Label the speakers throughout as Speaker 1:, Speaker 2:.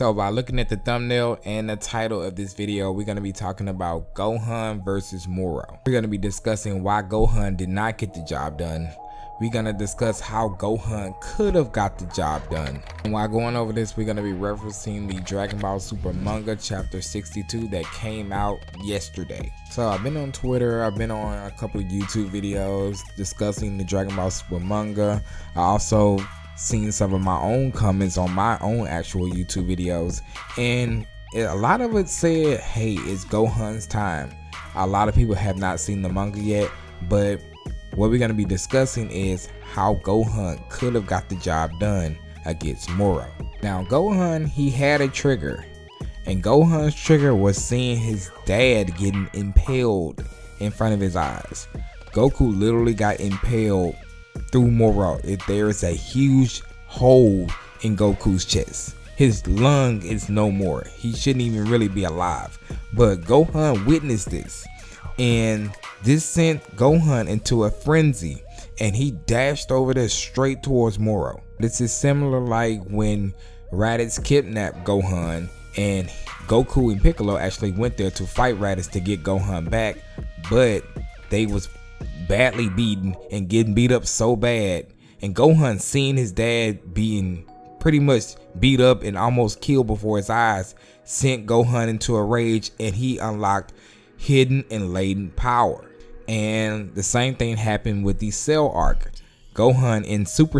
Speaker 1: So by looking at the thumbnail and the title of this video, we're going to be talking about Gohan versus Moro. We're going to be discussing why Gohan did not get the job done. We're going to discuss how Gohan could have got the job done. And while going over this, we're going to be referencing the Dragon Ball Super manga chapter 62 that came out yesterday. So I've been on Twitter, I've been on a couple of YouTube videos discussing the Dragon Ball Super manga. I also seen some of my own comments on my own actual YouTube videos, and a lot of it said, hey, it's Gohan's time. A lot of people have not seen the manga yet, but what we're going to be discussing is how Gohan could have got the job done against Moro. Now Gohan, he had a trigger, and Gohan's trigger was seeing his dad getting impaled in front of his eyes. Goku literally got impaled through Moro. There is a huge hole in Goku's chest. His lung is no more. He shouldn't even really be alive. But Gohan witnessed this, and this sent Gohan into a frenzy, and he dashed over there straight towards Moro. This is similar like when Raditz kidnapped Gohan, and Goku and Piccolo actually went there to fight Raditz to get Gohan back, but they was badly beaten and getting beat up so bad, and Gohan seeing his dad being pretty much beat up and almost killed before his eyes sent Gohan into a rage, and he unlocked hidden and latent power. And the same thing happened with the Cell arc. Gohan in Super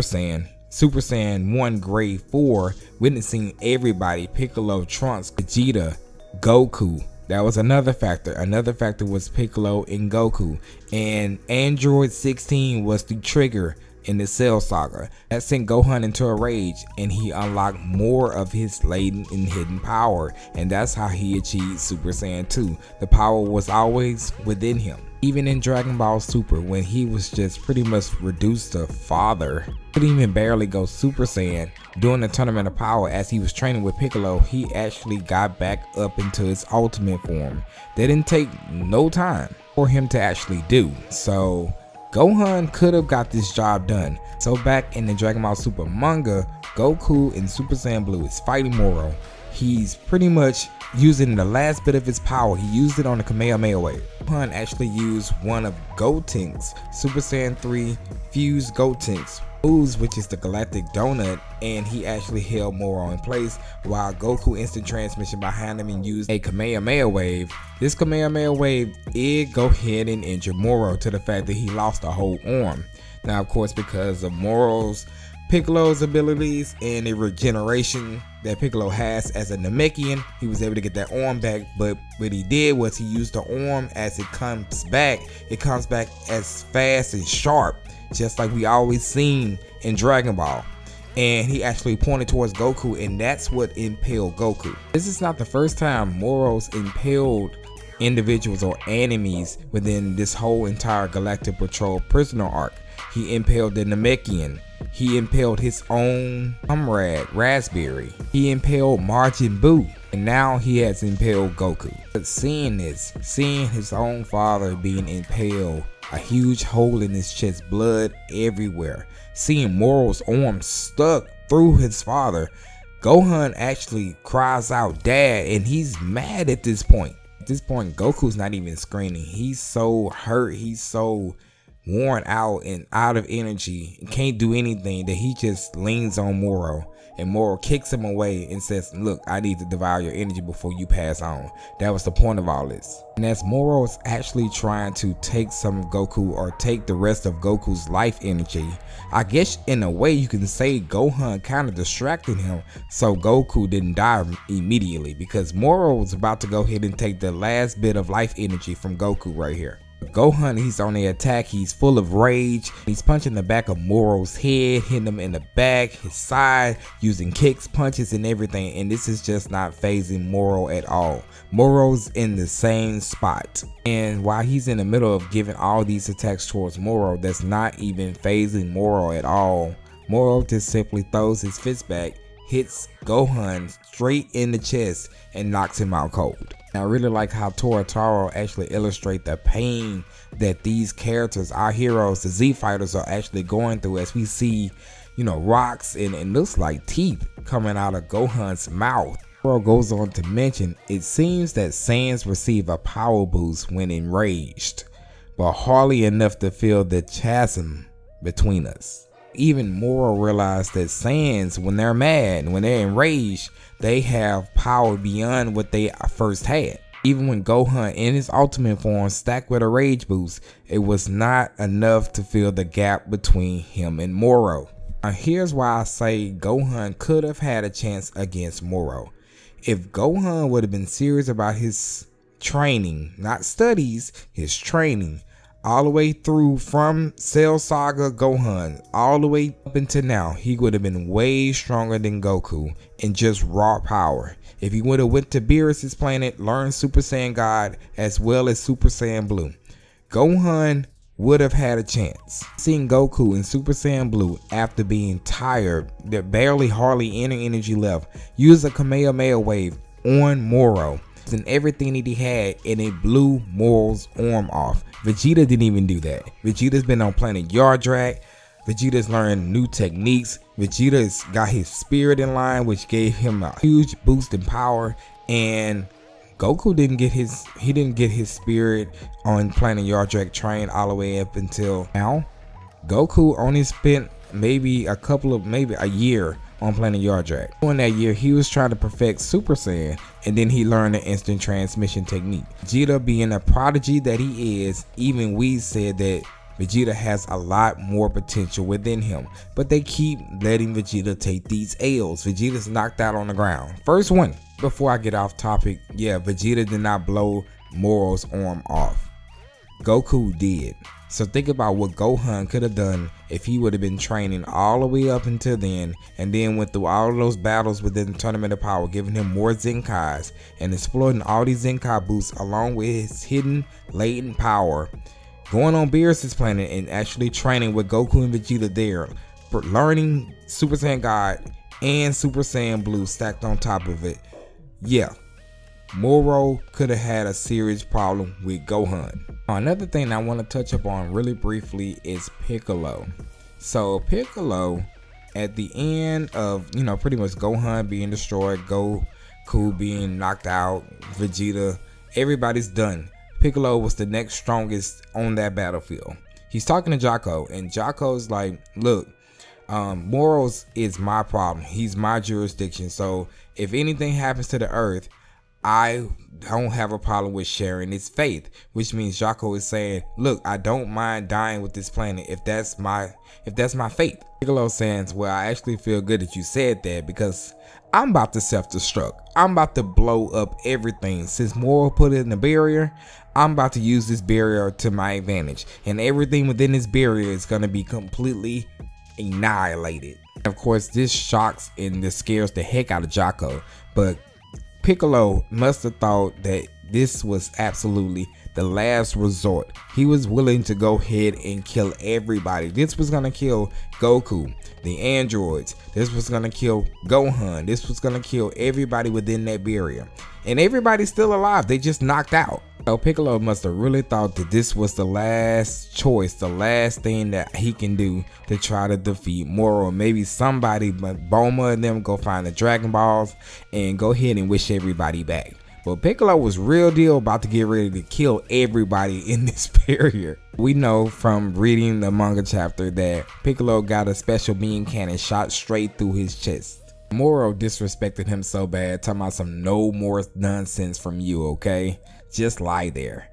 Speaker 1: Saiyan 1 grade 4, witnessing everybody, Piccolo, Trunks, Vegeta, Goku. That was another factor. Another factor was Piccolo and Goku. And Android 16 was the trigger in the Cell saga. That sent Gohan into a rage, and he unlocked more of his latent and hidden power. And that's how he achieved Super Saiyan 2. The power was always within him. Even in Dragon Ball Super, when he was just pretty much reduced to father, couldn't even barely go Super Saiyan, during the Tournament of Power as he was training with Piccolo, he actually got back up into his ultimate form. That didn't take no time for him to actually do. So Gohan could have got this job done. So back in the Dragon Ball Super manga, Goku in Super Saiyan Blue is fighting Moro. He's pretty much using the last bit of his power. He used it on the Kamehameha wave. Gohan actually used one of Gotenks, Super Saiyan 3 fused Gotenks moves, which is the Galactic Donut, and he actually held Moro in place while Goku instant transmission behind him and used a Kamehameha wave. This Kamehameha wave did go ahead and injure Moro to the fact that he lost a whole arm. Now of course, because of Piccolo's abilities and the regeneration that Piccolo has as a Namekian, he was able to get that arm back. But what he did was he used the arm as it comes back as fast and sharp, just like we always seen in Dragon Ball. And he actually pointed towards Goku, and that's what impaled Goku. This is not the first time Moro's impaled individuals or enemies within this whole entire Galactic Patrol prisoner arc. He impaled the Namekian. He impaled his own comrade, Raspberry. He impaled Majin Buu. And now he has impaled Goku. But seeing this, seeing his own father being impaled, a huge hole in his chest, blood everywhere, seeing Moro's arm stuck through his father, Gohan actually cries out, "Dad," and he's mad at this point. At this point, Goku's not even screaming. He's so hurt, he's so worn out and out of energy and can't do anything that he just leans on Moro, and Moro kicks him away and says, "Look, I need to devour your energy before you pass on." That was the point of all this. And as Moro is actually trying to take some of Goku, or take the rest of Goku's life energy, I guess in a way you can say Gohan kind of distracted him so Goku didn't die immediately, because Moro was about to go ahead and take the last bit of life energy from Goku right here. Gohan, he's on the attack, he's full of rage, he's punching the back of Moro's head, hitting him in the back, his side, using kicks, punches and everything, and this is just not phasing Moro at all. Moro's in the same spot, and while he's in the middle of giving all these attacks towards Moro, that's not even phasing Moro at all. Moro just simply throws his fist back, hits Gohan straight in the chest, and knocks him out cold. I really like how Toritaro actually illustrate the pain that these characters, our heroes, the Z fighters, are actually going through, as we see, you know, rocks and it looks like teeth coming out of Gohan's mouth Moro goes on to mention, it seems that Saiyans receive a power boost when enraged, but hardly enough to fill the chasm between us. Even Moro realized that Saiyans, when they're mad, when they're enraged, they have power beyond what they first had. Even when Gohan in his ultimate form stacked with a rage boost, it was not enough to fill the gap between him and Moro. Now here's why I say Gohan could have had a chance against Moro. If Gohan would have been serious about his training, not studies, his training, all the way through from Cell Saga Gohan, all the way up until now, he would have been way stronger than Goku in just raw power. If he would have went to Beerus' planet, learned Super Saiyan God as well as Super Saiyan Blue, Gohan would have had a chance. Seeing Goku in Super Saiyan Blue after being tired, there barely hardly any energy left, use a Kamehameha wave on Moro and everything that he had, and it blew Moro's arm off. Vegeta didn't even do that. Vegeta's been on planet Yardrat. Vegeta's learned new techniques. Vegeta's got his spirit in line, which gave him a huge boost in power, and Goku didn't get his spirit on planet Yardrat train all the way up until now. Goku only spent maybe a year on planet Yardrat. During that year, he was trying to perfect Super Saiyan, and then he learned the instant transmission technique. Vegeta, being a prodigy that he is, even we said that Vegeta has a lot more potential within him, but they keep letting Vegeta take these L's. Vegeta's knocked out on the ground. First one. Before I get off topic, yeah, Vegeta did not blow Moro's arm off. Goku did. So think about what Gohan could have done if he would have been training all the way up until then, and then went through all of those battles within the Tournament of Power, giving him more Zenkais and exploiting all these Zenkai boosts along with his hidden latent power, going on Beerus' planet and actually training with Goku and Vegeta there, learning Super Saiyan God and Super Saiyan Blue stacked on top of it. Yeah, Moro could have had a serious problem with Gohan. Another thing I want to touch upon really briefly is Piccolo. So Piccolo, at the end of, pretty much Gohan being destroyed, Goku being knocked out, Vegeta, everybody's done. Piccolo was the next strongest on that battlefield. He's talking to Jaco, and Jaco's like, look, Moro's is my problem. He's my jurisdiction. So if anything happens to the earth, I don't have a problem with sharing its fate, which means Jaco is saying, look, I don't mind dying with this planet if that's my fate. Piccolo saying, well, I actually feel good that you said that, because I'm about to self-destruct. I'm about to blow up everything. Since Moro put it in the barrier, I'm about to use this barrier to my advantage, and everything within this barrier is going to be completely annihilated. Of course, this shocks and this scares the heck out of Jaco, but Piccolo must have thought that this was absolutely the last resort. He was willing to go ahead and kill everybody. This was gonna kill Goku, the androids. This was gonna kill Gohan. This was gonna kill everybody within that barrier. And everybody's still alive. They just knocked out. So Piccolo must have really thought that this was the last choice, the last thing that he can do to try to defeat Moro. Maybe somebody, but Bulma and them, go find the Dragon Balls and go ahead and wish everybody back. But Piccolo was real deal about to get ready to kill everybody in this barrier. We know from reading the manga chapter that Piccolo got a special beam cannon shot straight through his chest. Moro disrespected him so bad, talking about some no more nonsense from you, okay? Just lie there.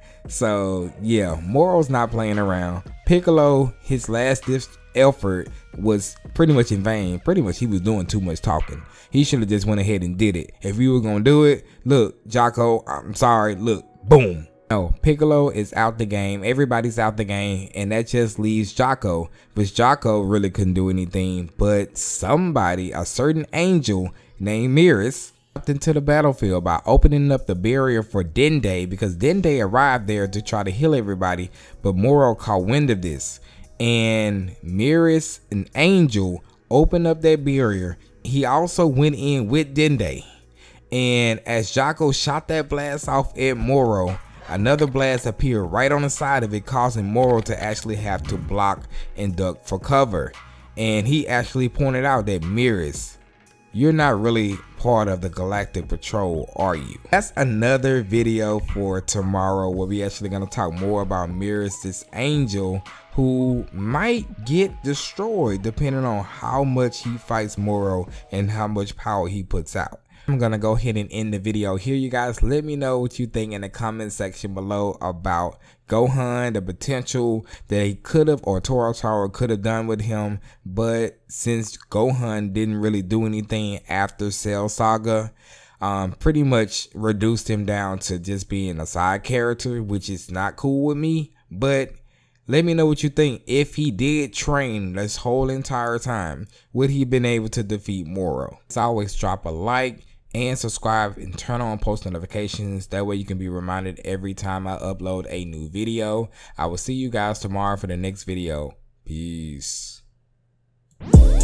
Speaker 1: So yeah, Moro's not playing around. Piccolo, his last effort was pretty much in vain. Pretty much he was doing too much talking. He should have just went ahead and did it. If you were gonna do it, look, Jaco, I'm sorry, look, boom. No, Piccolo is out the game. Everybody's out the game, and that just leaves Jaco. But Jaco really couldn't do anything. But somebody, a certain angel named Beerus, stepped into the battlefield by opening up the barrier for Dende, because Dende arrived there to try to heal everybody. But Moro caught wind of this, and Beerus, an angel, opened up that barrier. He also went in with Dende, and as Jaco shot that blast off at Moro, another blast appeared right on the side of it, causing Moro to actually have to block and duck for cover. And he actually pointed out that Beerus, you're not really part of the Galactic Patrol are you? That's another video for tomorrow, where we actually gonna talk more about Mirrors, this angel who might get destroyed depending on how much he fights Moro and how much power he puts out. I'm gonna go ahead and end the video here, you guys. Let me know what you think in the comment section below about Gohan, the potential that he could have, or Toro could have done with him, but since Gohan didn't really do anything after Cell Saga, pretty much reduced him down to just being a side character, which is not cool with me. But let me know what you think. If he did train this whole entire time, would he been able to defeat Moro? As always, drop a like and subscribe and turn on post notifications. That way you can be reminded every time I upload a new video. I will see you guys tomorrow for the next video. Peace.